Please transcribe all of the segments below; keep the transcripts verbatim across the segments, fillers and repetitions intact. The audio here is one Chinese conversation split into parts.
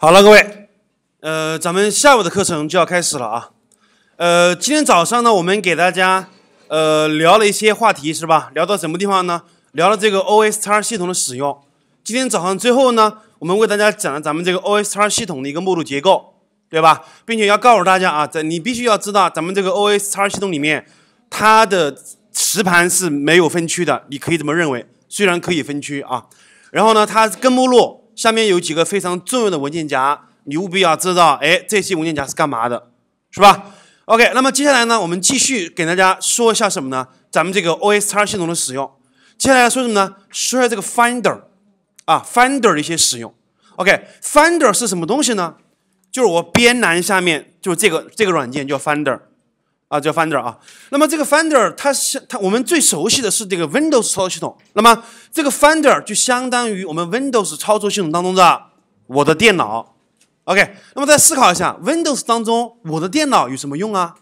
好了，各位，呃，咱们下午的课程就要开始了啊。呃，今天早上呢，我们给大家呃聊了一些话题，是吧？聊到什么地方呢？聊了这个 O S X 系统的使用。今天早上最后呢，我们为大家讲了咱们这个 O S X 系统的一个目录结构，对吧？并且要告诉大家啊，在你必须要知道，咱们这个 O S X 系统里面，它的实盘是没有分区的，你可以这么认为，虽然可以分区啊。然后呢，它根目录下面有几个非常重要的文件夹，你务必要知道，哎，这些文件夹是干嘛的，是吧 ？OK， 那么接下来呢，我们继续给大家说一下什么呢？咱们这个 O S X 系统的使用。接下来说什么呢？说一下这个 Finder 啊 ，Finder 的一些使用。OK，Finder 是什么东西呢？就是我编栏下面就是这个这个软件叫 Finder 啊，叫 Finder 啊。那么这个 Finder 它是它我们最熟悉的是这个 Windows 操作系统。那么这个 Finder 就相当于我们 Windows 操作系统当中的我的电脑。OK， 那么再思考一下 ，Windows 当中我的电脑有什么用啊？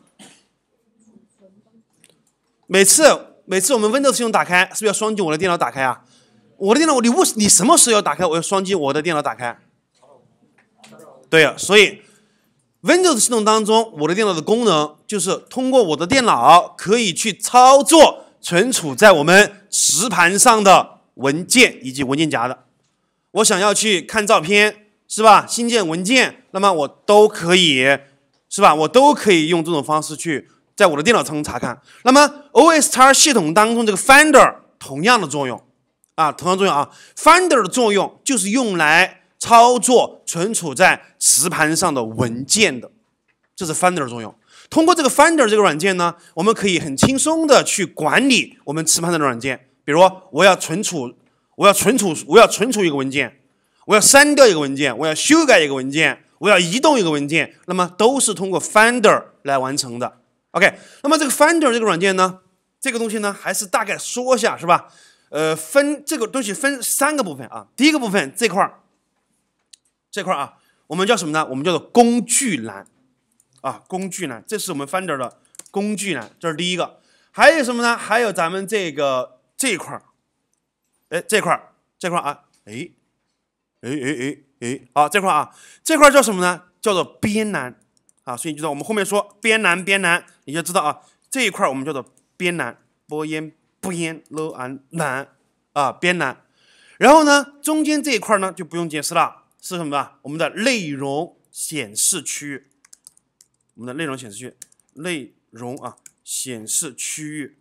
每次每次我们 Windows 系统打开，是不是要双击我的电脑打开啊？我的电脑，你为你什么时候要打开？我要双击我的电脑打开。对呀，所以 Windows 系统当中，我的电脑的功能就是通过我的电脑可以去操作存储在我们实盘上的文件以及文件夹的。我想要去看照片，是吧？新建文件，那么我都可以，是吧？我都可以用这种方式去在我的电脑上查看。那么 O S X 系统当中这个 Finder 同样的作用啊，同样作用啊 ，Finder 的作用就是用来操作存储在实盘上的文件的，这是 Finder 的作用。通过这个 Finder 这个软件呢，我们可以很轻松的去管理我们实盘上的软件。比如我要存储，我要存储，我要存储一个文件，我要删掉一个文件，我要修改一个文件，我要移动一个文件，那么都是通过 Finder 来完成的。OK， 那么这个 Finder 这个软件呢，这个东西呢，还是大概说一下，是吧？呃，分这个东西分三个部分啊。第一个部分这块儿。这块啊，我们叫什么呢？我们叫做工具栏啊，工具栏，这是我们 Finder 的工具栏，这是第一个。还有什么呢？还有咱们这个这一块，哎，这块这块啊，哎，哎哎哎哎，啊，这块啊，这块叫什么呢？叫做编栏啊，所以你知道我们后面说编栏编栏，你就知道啊，这一块我们叫做编栏，播音编了安栏啊，编栏。然后呢，中间这一块呢就不用解释了。是什么吧？我们的内容显示区，我们的内容显示区，内容啊显示区域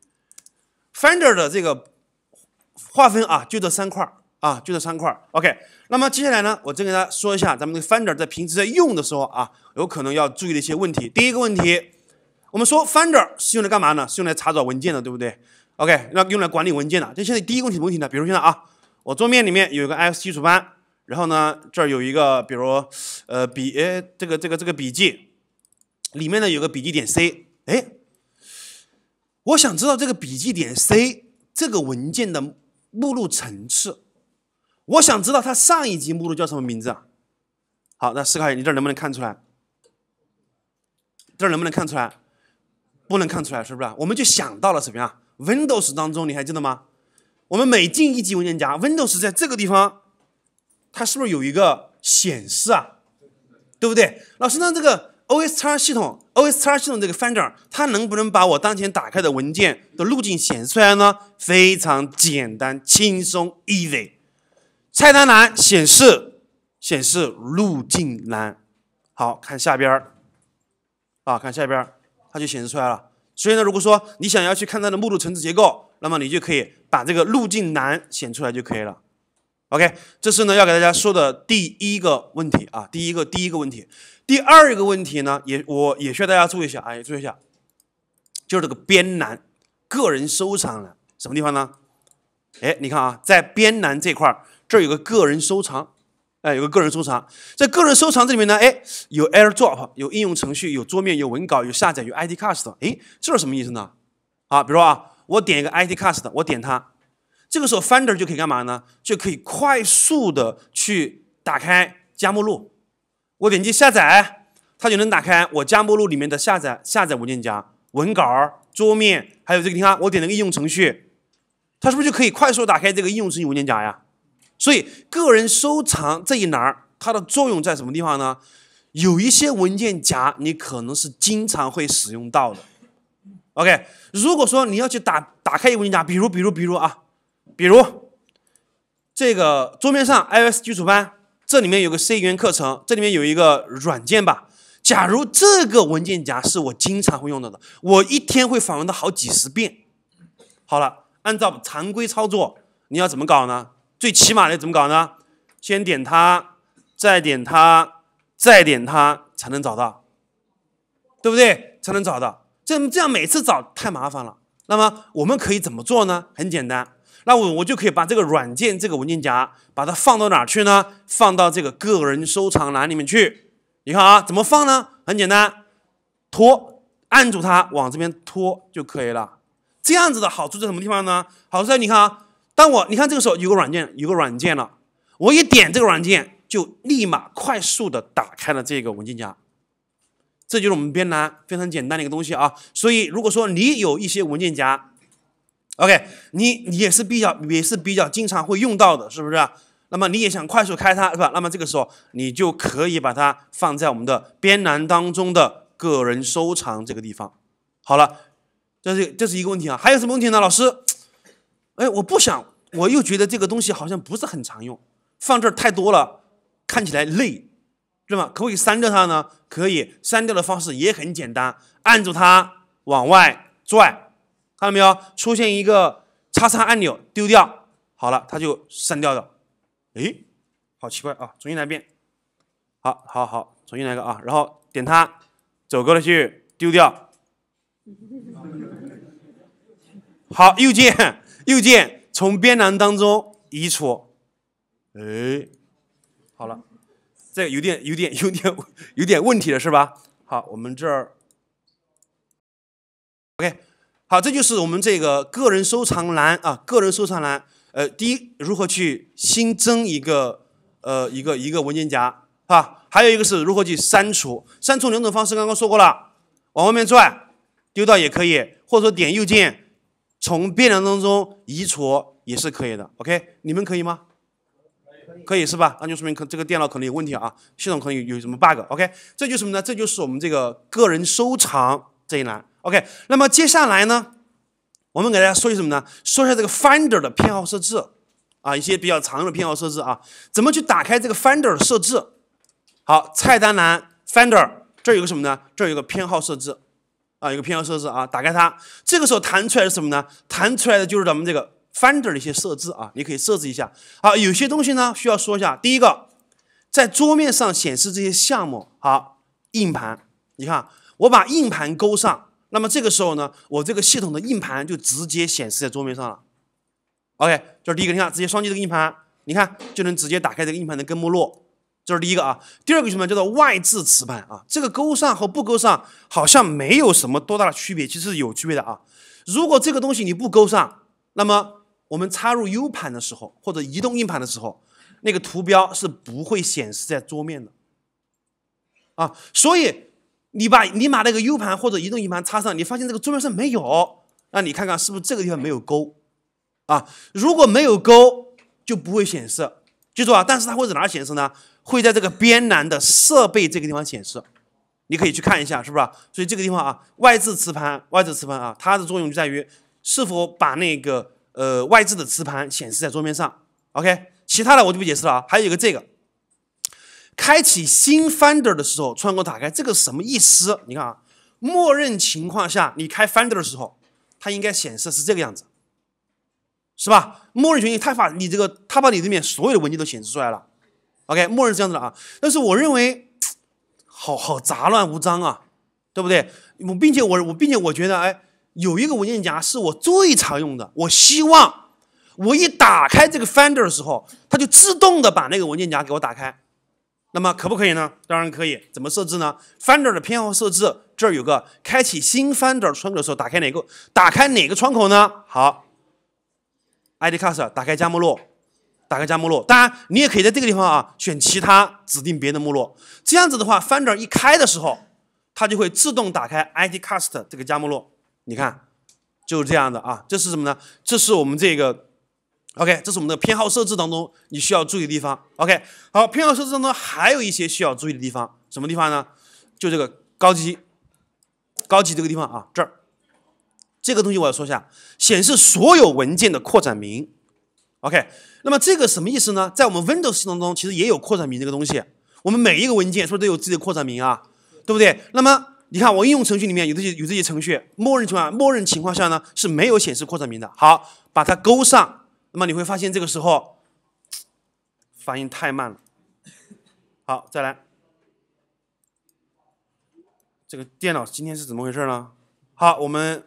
，Finder 的这个划分啊，就这三块啊，就这三块。OK， 那么接下来呢，我再给大家说一下，咱们的 Finder 在平时在用的时候啊，有可能要注意的一些问题。第一个问题，我们说 Finder 是用来干嘛呢？是用来查找文件的，对不对 ？OK， 那用来管理文件的。就现在第一个问题的问题呢，比如现在啊，我桌面里面有一个 I X 基础班。然后呢，这儿有一个，比如，呃，笔，哎，这个这个这个笔记，里面呢有个笔记点 C， 哎，我想知道这个笔记点 C 这个文件的目录层次，我想知道它上一级目录叫什么名字啊？好，那思考一下，你这儿能不能看出来？这儿能不能看出来？不能看出来，是不是？我们就想到了什么呀 ？Windows 当中你还记得吗？我们每进一级文件夹 ，Windows 在这个地方。它是不是有一个显示啊？对不对？老师，那这个 O S X 系统 ，O S X 系统这个 Finder， 它能不能把我当前打开的文件的路径显示出来呢？非常简单，轻松 ，easy。菜单栏显示显示路径栏，好看下边啊，看下边它就显示出来了。所以呢，如果说你想要去看它的目录层次结构，那么你就可以把这个路径栏显出来就可以了。OK， 这是呢要给大家说的第一个问题啊，第一个第一个问题，第二个问题呢，也我也需要大家注意一下啊，也注意一下，就是这个编栏、个人收藏栏，什么地方呢？哎，你看啊，在编栏这块儿，这儿有个个人收藏，哎，有个个人收藏，在个人收藏这里面呢，哎，有 AirDrop， 有应用程序，有桌面，有文稿，有下载，有 I D Cast， 哎，这是什么意思呢？啊，比如说啊，我点一个 I D Cast， 我点它。这个时候 Finder 就可以干嘛呢？就可以快速的去打开加目录。我点击下载，它就能打开我加目录里面的下载下载文件夹、文稿、桌面，还有这个地方我点了个应用程序，它是不是就可以快速打开这个应用程序文件夹呀？所以个人收藏这一栏它的作用在什么地方呢？有一些文件夹你可能是经常会使用到的。OK， 如果说你要去打打开一个文件夹，比如比如比如啊，比如这个桌面上 iOS 基础班，这里面有个 C 语言课程，这里面有一个软件吧。假如这个文件夹是我经常会用到的，我一天会访问到好几十遍。好了，按照常规操作，你要怎么搞呢？最起码的怎么搞呢？先点它，再点它，再点它，才能找到，对不对？才能找到。这这样每次找太麻烦了。那么我们可以怎么做呢？很简单，那我我就可以把这个软件这个文件夹，把它放到哪儿去呢？放到这个个人收藏栏里面去。你看啊，怎么放呢？很简单，拖，按住它往这边拖就可以了。这样子的好处在什么地方呢？好处在你看啊，当我你看这个时候有个软件，有个软件了，我一点这个软件，就立马快速的打开了这个文件夹。这就是我们编栏非常简单的一个东西啊。所以如果说你有一些文件夹 ，OK， 你你也是比较也是比较经常会用到的，是不是？那么你也想快速开它，是吧？那么这个时候你就可以把它放在我们的编栏当中的个人收藏这个地方。好了，这是这是一个问题啊。还有什么问题呢？老师，哎，我不想，我又觉得这个东西好像不是很常用，放这儿太多了，看起来累，对吗？可不可以删掉它呢？可以，删掉的方式也很简单，按住它往外拽，看到没有？出现一个叉叉按钮，丢掉，好了，它就删掉了。诶，好奇怪啊！重新来一遍，好，好，好，重新来一个啊！然后点它，走过去，丢掉。好，右键，右键从编栏当中移除。哎，好了，这个有点、有点、有点、有点问题了，是吧？好，我们这儿 ，OK， 好，这就是我们这个个人收藏栏啊，个人收藏栏。呃，第一，如何去新增一个呃一个一个文件夹啊？还有一个是如何去删除。删除两种方式，刚刚说过了，往外面拽，丢掉也可以，或者说点右键从编栏当中移除也是可以的。OK， 你们可以吗？可以是吧？那就说明可这个电脑可能有问题啊，系统可能有有什么 bug。OK， 这就是什么呢？这就是我们这个个人收藏这一栏。OK， 那么接下来呢？我们给大家说一下什么呢？说一下这个 Finder 的偏好设置啊，一些比较常用的偏好设置啊，怎么去打开这个 Finder 的设置？好，菜单栏 Finder 这儿有个什么呢？这儿有个偏好设置啊，有个偏好设置啊，打开它，这个时候弹出来是什么呢？弹出来的就是咱们这个 Finder 的一些设置啊，你可以设置一下。好，有些东西呢需要说一下。第一个，在桌面上显示这些项目，好，硬盘，你看我把硬盘勾上。那么这个时候呢，我这个系统的硬盘就直接显示在桌面上了。OK， 这是第一个，你看直接双击这个硬盘，你看就能直接打开这个硬盘的根目录，这是第一个啊。第二个什么叫做外置磁盘啊？这个勾上和不勾上好像没有什么多大的区别，其实是有区别的啊。如果这个东西你不勾上，那么我们插入 U 盘的时候或者移动硬盘的时候，那个图标是不会显示在桌面的啊，所以。你把你把那个 U 盘或者移动硬盘插上，你发现这个桌面上没有，那你看看是不是这个地方没有勾啊？如果没有勾，就不会显示。记住啊，但是它会在哪儿显示呢？会在这个编栏的设备这个地方显示，你可以去看一下，是不是？所以这个地方啊，外置磁盘，外置磁盘啊，它的作用就在于是否把那个呃外置的磁盘显示在桌面上。OK， 其他的我就不解释了啊。还有一个这个。开启新 Finder 的时候，窗口打开，这个什么意思？你看啊，默认情况下，你开 Finder 的时候，它应该显示是这个样子，是吧？默认情况下，它把你这个，它把你这边所有的文件都显示出来了。OK， 默认是这样子的啊。但是我认为，好好杂乱无章啊，对不对？我并且我我并且我觉得，哎，有一个文件夹是我最常用的，我希望我一打开这个 Finder 的时候，它就自动的把那个文件夹给我打开。那么可不可以呢？当然可以。怎么设置呢 ？Finder 的偏好设置，这儿有个开启新 Finder 窗口的时候，打开哪个？打开哪个窗口呢？好 ，I D Cast 打开加目录，打开加目录。当然，你也可以在这个地方啊选其他指定别的目录。这样子的话 ，Finder 一开的时候，它就会自动打开 I D Cast 这个加目录。你看，就是这样的啊。这是什么呢？这是我们这个 OK， 这是我们的偏好设置当中你需要注意的地方。OK， 好，偏好设置当中还有一些需要注意的地方，什么地方呢？就这个高级，高级这个地方啊，这儿，这个东西我要说一下，显示所有文件的扩展名。OK， 那么这个什么意思呢？在我们 Windows 系统中其实也有扩展名这个东西，我们每一个文件是不是都有自己的扩展名啊？对不对？那么你看我应用程序里面有这些有这些程序，默认情况默认情况下呢是没有显示扩展名的。好，把它勾上。那么你会发现这个时候反应太慢了。好，再来，这个电脑今天是怎么回事呢？好，我们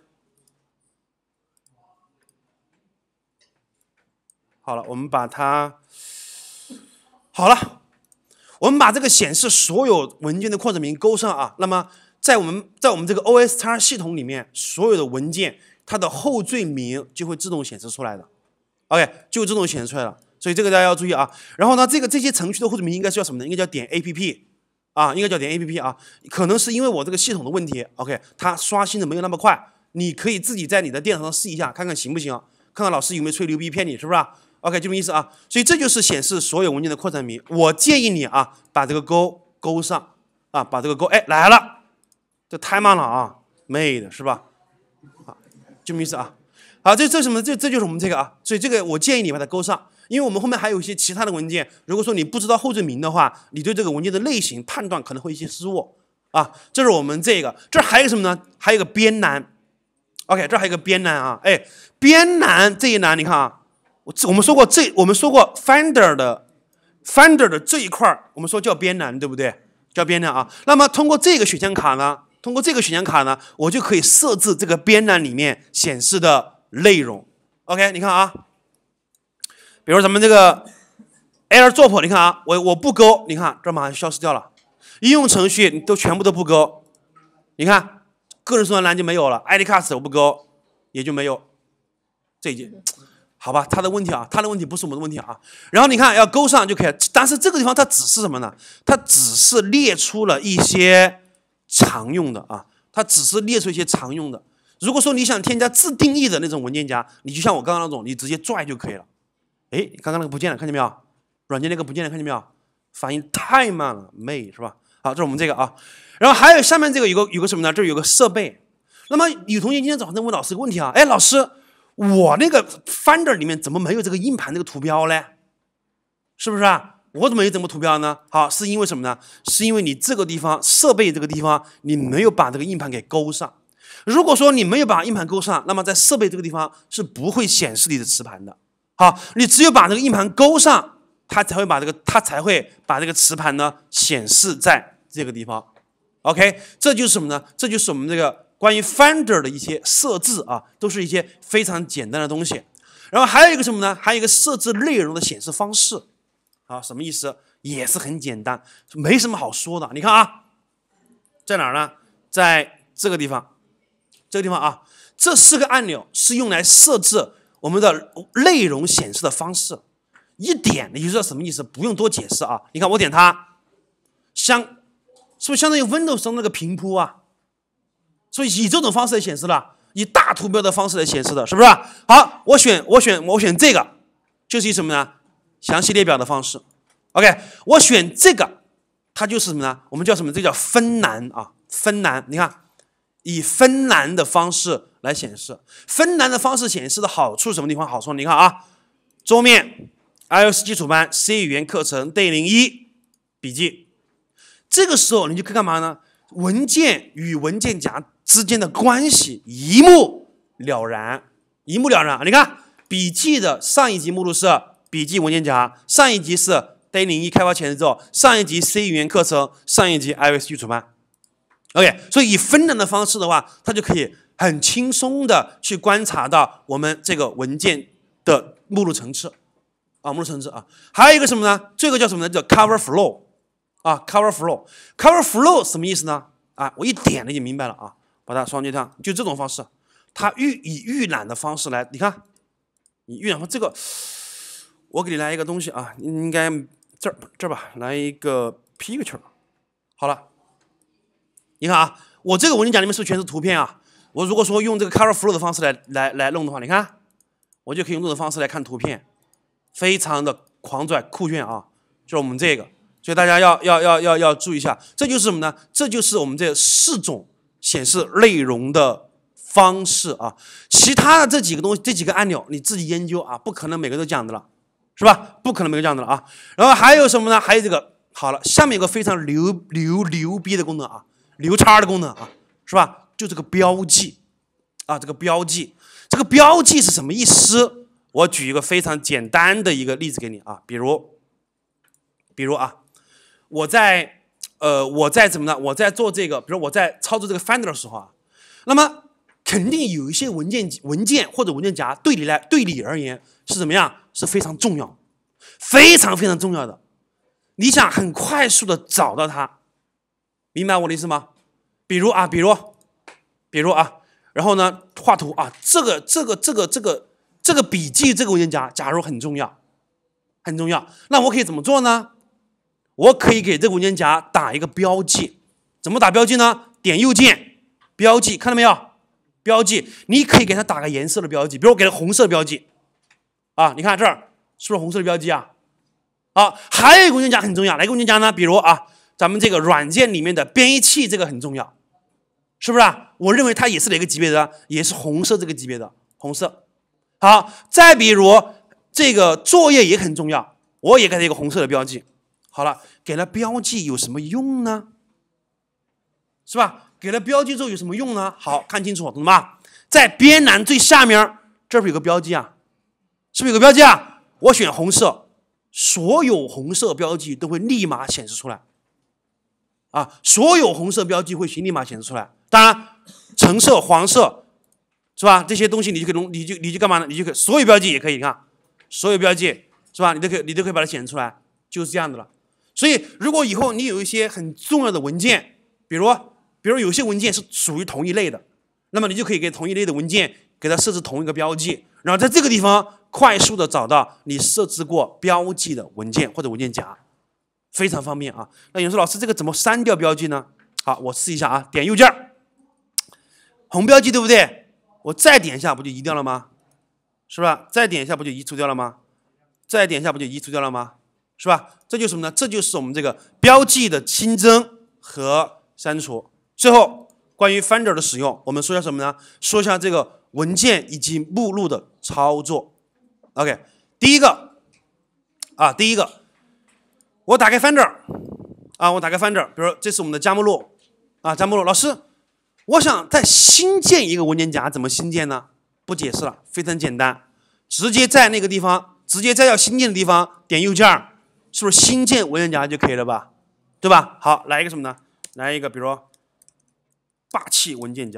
好了，我们把它好了，我们把这个显示所有文件的扩展名勾上啊。那么在我们在我们这个 O S X 系统里面，所有的文件它的后缀名就会自动显示出来的。OK， 就自动显示出来了，所以这个大家要注意啊。然后呢，这个这些程序的后缀名应该叫什么呢？应该叫点 app 啊，应该叫点 app 啊。可能是因为我这个系统的问题 ，OK， 它刷新的没有那么快。你可以自己在你的电脑上试一下，看看行不行，看看老师有没有吹牛逼骗你，是不是 ？OK， 就这么意思啊。所以这就是显示所有文件的扩展名。我建议你啊，把这个勾勾上啊，把这个勾，哎，来了，这太慢了啊，妹的是吧？啊，就这么意思啊。好，这这什么？这这就是我们这个啊，所以这个我建议你把它勾上，因为我们后面还有一些其他的文件，如果说你不知道后缀名的话，你对这个文件的类型判断可能会有一些失误啊。这是我们这个，这还有什么呢？还有个边栏 ，OK， 这还有个边栏啊，哎，边栏这一栏你看啊，我我们说过这我们说过 Finder 的 Finder 的这一块我们说叫边栏，对不对？叫边栏啊。那么通过这个选项卡呢，通过这个选项卡呢，我就可以设置这个边栏里面显示的内容 ，OK， 你看啊，比如咱们这个 AirDrop， 你看啊，我我不勾，你看这马上消失掉了。应用程序你都全部都不勾，你看个人收藏栏就没有了 ，I D Cast 我不勾也就没有，这一件，好吧，他的问题啊，他的问题不是我们的问题啊。然后你看要勾上就可以，但是这个地方它只是什么呢？它只是列出了一些常用的啊，它只是列出一些常用的。如果说你想添加自定义的那种文件夹，你就像我刚刚那种，你直接拽就可以了。哎，刚刚那个不见了，看见没有？软件那个不见了，看见没有？反应太慢了，妹是吧？好，这是我们这个啊。然后还有下面这个有个有个什么呢？这有个设备。那么有同学今天早上问老师一个问题啊，哎，老师，我那个 Finder 里面怎么没有这个硬盘这个图标呢？是不是啊？我怎么没有这么图标呢？好，是因为什么呢？是因为你这个地方设备这个地方你没有把这个硬盘给勾上。如果说你没有把硬盘勾上，那么在设备这个地方是不会显示你的磁盘的。好，你只有把这个硬盘勾上，它才会把这个它才会把这个磁盘呢显示在这个地方。OK， 这就是什么呢？这就是我们这个关于 Finder 的一些设置啊，都是一些非常简单的东西。然后还有一个什么呢？还有一个设置内容的显示方式。啊，什么意思？也是很简单，没什么好说的。你看啊，在哪儿呢？在这个地方。这个地方啊，这四个按钮是用来设置我们的内容显示的方式，一点你就知道什么意思，不用多解释啊。你看我点它，相是不是相当于 Windows 上那个平铺啊？所以以这种方式来显示了，以大图标的方式来显示的，是不是？好，我选我选我选这个，就是以什么呢？详细列表的方式。OK， 我选这个，它就是什么呢？我们叫什么？这叫分栏啊，分栏。你看。以分栏的方式来显示，分栏的方式显示的好处是什么地方？好处你看啊，桌面 iOS 基础班 C 语言课程 Day 零一笔记，这个时候你就可以干嘛呢？文件与文件夹之间的关系一目了然，一目了然。你看笔记的上一级目录是笔记文件夹，上一级是 Day 零一开发前奏，上一级 C 语言课程，上一级 iOS 基础班。OK， 所以以分栏的方式的话，它就可以很轻松的去观察到我们这个文件的目录层次啊，目录层次啊。还有一个什么呢？这个叫什么呢？叫 Cover Flow 啊 ，Cover Flow。Cover Flow 什么意思呢？啊，我一点你就明白了啊，把它双击它，就这种方式，它预以预览的方式来，你看，你预览这个，我给你来一个东西啊，应该这儿这儿吧，来一个 Picture， 好了。你看啊，我这个文件夹里面是不是全是图片啊？我如果说用这个 Cover Flow 的方式来来来弄的话，你看，我就可以用这种方式来看图片。 非常的狂拽酷炫啊，就是我们这个，所以大家要要要要要注意一下，这就是什么呢？这就是我们这四种显示内容的方式啊。其他的这几个东西，这几个按钮你自己研究啊，不可能每个都讲的了，是吧？不可能每个讲的了啊。然后还有什么呢？还有这个，好了，下面有个非常牛牛牛逼的功能啊，牛叉的功能啊，是吧？就这个标记啊，这个标记，这个标记是什么意思？我举一个非常简单的一个例子给你啊，比如，比如啊，我在呃我在怎么呢？我在做这个，比如我在操作这个 Finder 的时候啊，那么肯定有一些文件文件或者文件夹对你来对你而言是怎么样？是非常重要，非常非常重要的。你想很快速的找到它，明白我的意思吗？比如啊，比如，比如啊，然后呢，画图啊，这个这个这个这个。这个笔记这个文件夹，假如很重要，很重要，那我可以怎么做呢？我可以给这个文件夹打一个标记，怎么打标记呢？点右键，标记，看到没有？标记，你可以给它打个颜色的标记，比如我给它红色的标记，啊，你看这儿是不是红色的标记啊？啊，还有一个文件夹很重要，哪个文件夹呢？比如啊，咱们这个软件里面的编译器这个很重要，是不是啊？我认为它也是哪个级别的？也是红色这个级别的，红色。好，再比如这个作业也很重要，我也给它一个红色的标记。好了，给了标记有什么用呢？是吧？给了标记之后有什么用呢？好，看清楚，懂吗？在边栏最下面，这不有个标记啊？是不是有个标记啊？我选红色，所有红色标记都会立马显示出来。啊，所有红色标记会立马显示出来。当然，橙色、黄色。是吧？这些东西你就可以弄，你就你就干嘛呢？你就可以所有标记也可以，你看，所有标记是吧？你都可以，你都可以把它显示出来，就是这样的了。所以，如果以后你有一些很重要的文件，比如，比如有些文件是属于同一类的，那么你就可以给同一类的文件给它设置同一个标记，然后在这个地方快速的找到你设置过标记的文件或者文件夹，非常方便啊。那有人说，老师这个怎么删掉标记呢？好，我试一下啊，点右键，红标记对不对？我再点一下不就移掉了吗？是吧？再点一下不就移除掉了吗？再点一下不就移除掉了吗？是吧？这就是什么呢？这就是我们这个标记的新增和删除。最后，关于 Finder 的使用，我们说一下什么呢？说一下这个文件以及目录的操作。OK， 第一个啊，第一个，我打开 Finder 啊，我打开 Finder， 比如这是我们的加目录啊，加目录，老师。我想再新建一个文件夹，怎么新建呢？不解释了，非常简单，直接在那个地方，直接在要新建的地方点右键，是不是新建文件夹就可以了吧？对吧？好，来一个什么呢？来一个，比如说霸气文件夹，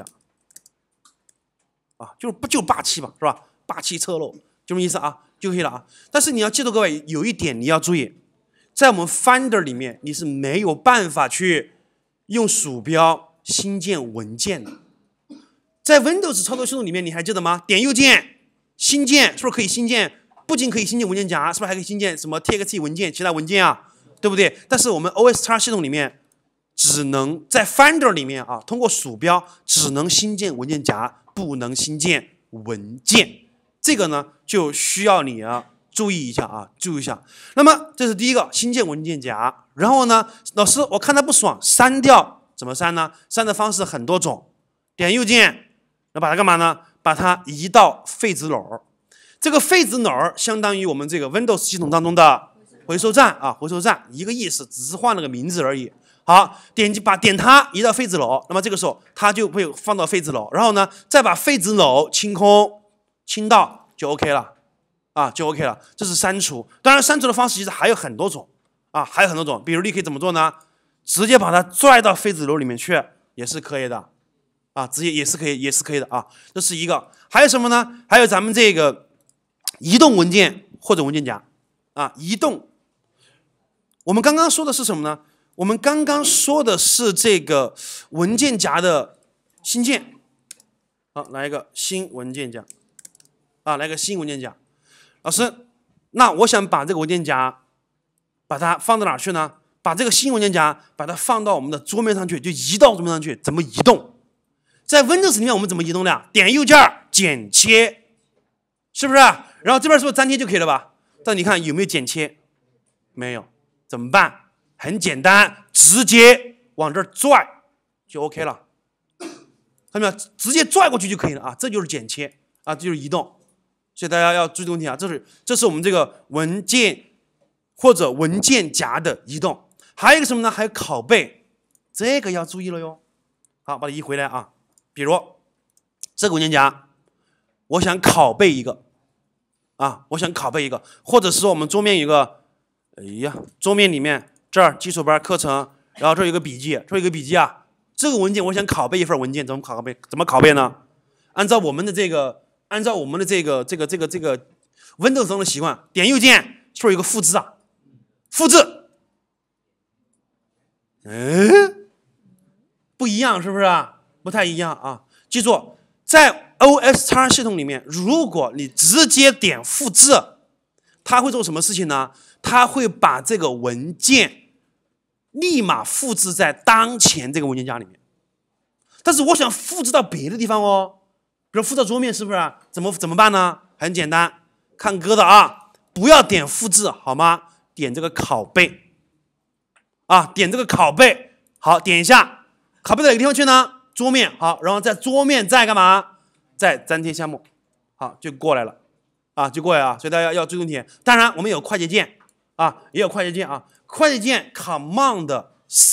啊，就是不就霸气嘛，是吧？霸气侧漏，就这么意思啊，就可以了啊。但是你要记住，各位有一点你要注意，在我们 Finder 里面，你是没有办法去用鼠标新建文件的。在 Windows 操作系统里面，你还记得吗？点右键，新建，是不是可以新建？不仅可以新建文件夹，是不是还可以新建什么 T X T 文件、其他文件啊？对不对？但是我们 O S X 系统里面，只能在 Finder 里面啊，通过鼠标只能新建文件夹，不能新建文件。这个呢，就需要你啊注意一下啊，注意一下。那么这是第一个，新建文件夹。然后呢，老师我看他不爽，删掉，怎么删呢？删的方式很多种，点右键。那把它干嘛呢？把它移到废纸篓。这个废纸篓相当于我们这个 Windows 系统当中的回收站啊，回收站一个意思，只是换了个名字而已。好，点击把点它移到废纸篓，那么这个时候它就会放到废纸篓，然后呢，再把废纸篓清空，清到就 OK 了啊，就 OK 了。这是删除。当然，删除的方式其实还有很多种啊，还有很多种。比如你可以怎么做呢？直接把它拽到废纸篓里面去，也是可以的。啊，直接也是可以，也是可以的啊，这是一个。还有什么呢？还有咱们这个移动文件或者文件夹啊，移动。我们刚刚说的是什么呢？我们刚刚说的是这个文件夹的新建。好，来一个新文件夹啊，来个新文件夹。老师，那我想把这个文件夹把它放到哪儿去呢？把这个新文件夹把它放到我们的桌面上去，就移到桌面上去，怎么移动？在 Windows 里面我们怎么移动的？点右键剪切，是不是？然后这边是不是粘贴就可以了吧？ 但你看有没有剪切？没有，怎么办？很简单，直接往这儿拽就 OK 了。看到没有？直接拽过去就可以了啊，这就是剪切啊，这就是移动。所以大家要注意问题啊，这是这是我们这个文件或者文件夹的移动。还有一个什么呢？还有拷贝，这个要注意了哟。好，把它移回来啊。比如这个文件夹，我想拷贝一个啊，我想拷贝一个，或者是说我们桌面有个，哎呀，桌面里面这儿基础班课程，然后这有个笔记，这有个笔记啊，这个文件我想拷贝一份文件，怎么拷贝？怎么拷贝呢？按照我们的这个，按照我们的这个这个这个这个 Windows 中的习惯，点右键，是不是有个复制啊？复制，嗯，不一样是不是啊？不太一样啊。记住，在 O S X 系统里面，如果你直接点复制，它会做什么事情呢？它会把这个文件立马复制在当前这个文件夹里面。但是我想复制到别的地方哦，比如复制到桌面，是不是？怎么怎么办呢？很简单，看哥的啊，不要点复制好吗？点这个拷贝啊，点这个拷贝，好，点一下，拷贝到哪个地方去呢？桌面，好，然后在桌面再干嘛？再粘贴项目，好，就过来了，啊，就过来了。所以大家要注意问题。当然，我们有快捷键啊，也有快捷键啊，快捷键 Command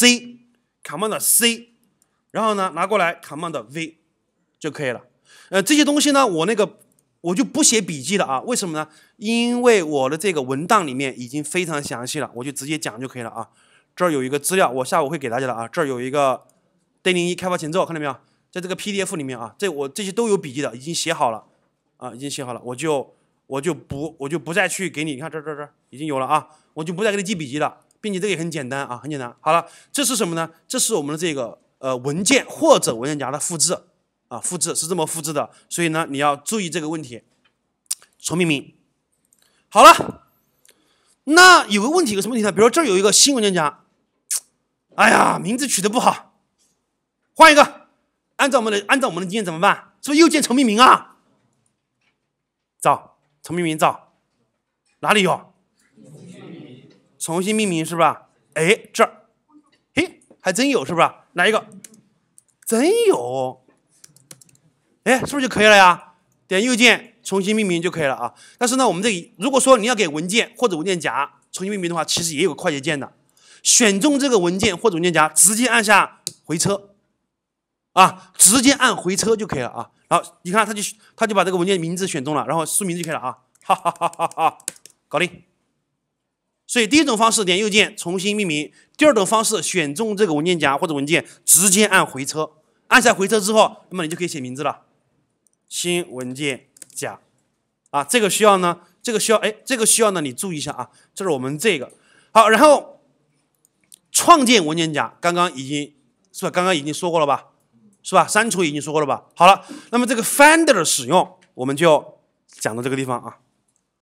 C，Command C， 然后呢拿过来 Command V 就可以了。呃，这些东西呢，我那个我就不写笔记了啊，为什么呢？因为我的这个文档里面已经非常详细了，我就直接讲就可以了啊。这儿有一个资料，我下午会给大家的啊，这儿有一个 D 零一开发前奏，看到没有？在这个 P D F 里面啊，这我这些都有笔记的，已经写好了啊，已经写好了，我就我就不我就不再去给你，你看这这这已经有了啊，我就不再给你记笔记了，并且这个也很简单啊，很简单。好了，这是什么呢？这是我们的这个呃文件或者文件夹的复制啊，复制是这么复制的，所以呢你要注意这个问题。重命名，好了，那有个问题，有什么问题呢？比如这儿有一个新文件夹，哎呀，名字取得不好，换一个。按照我们的按照我们的经验怎么办？是不是右键重命名啊？找重命名找哪里有？重新命名是吧？哎，这儿，嘿，还真有是不是？哪一个？真有，哎，是不是就可以了呀？点右键重新命名就可以了啊。但是呢，我们这里如果说你要给文件或者文件夹重新命名的话，其实也有个快捷键的，选中这个文件或者文件夹，直接按下回车。啊，直接按回车就可以了啊。然后你看，他就他就把这个文件名字选中了，然后输名字就可以了啊。哈哈哈哈哈，搞定。所以第一种方式点右键重新命名，第二种方式选中这个文件夹或者文件，直接按回车。按下回车之后，那么你就可以写名字了。新文件夹啊，这个需要呢，这个需要哎，这个需要呢，你注意一下啊。这是我们这个好，然后创建文件夹，刚刚已经是吧？刚刚已经说过了吧？是吧？删除已经说过了吧？好了，那么这个 Finder 的使用，我们就讲到这个地方啊。